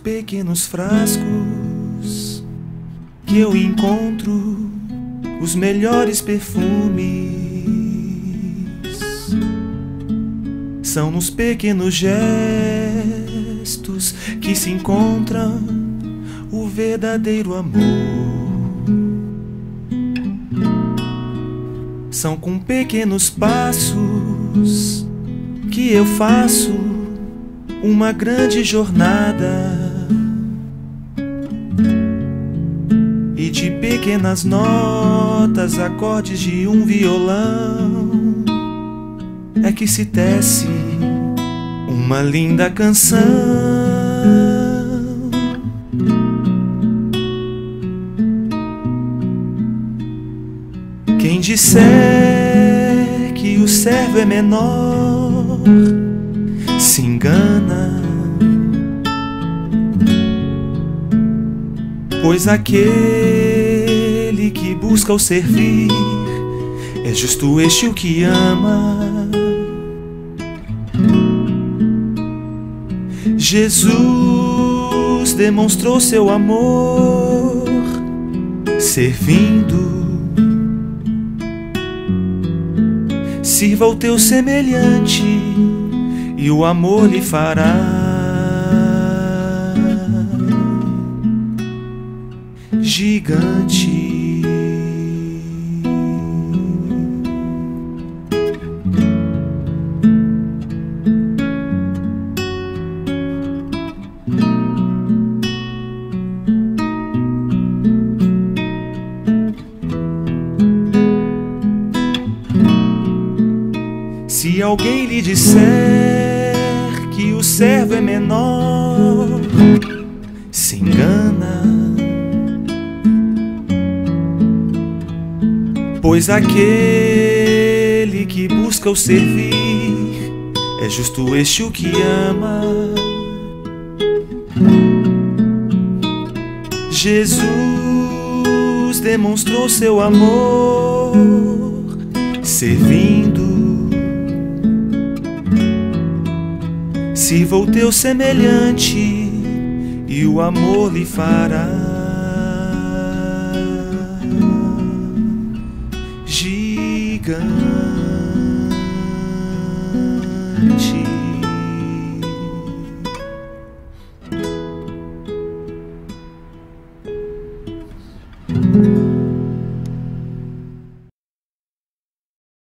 pequenos frascos que eu encontro os melhores perfumes. São nos pequenos gestos que se encontra o verdadeiro amor. São com pequenos passos que eu faço uma grande jornada, e de pequenas notas, acordes de um violão, é que se tece uma linda canção. Quem disser que o servo é menor se engana, pois aquele que busca o servir é justo este o que ama. Jesus demonstrou seu amor servindo. Sirva o teu semelhante e o amor lhe fará gigante. Se alguém lhe disser que o servo é menor, se engana, pois aquele que busca o servir é justo este o que ama. Jesus demonstrou seu amor servindo. Sirva o teu semelhante e o amor lhe fará gigante.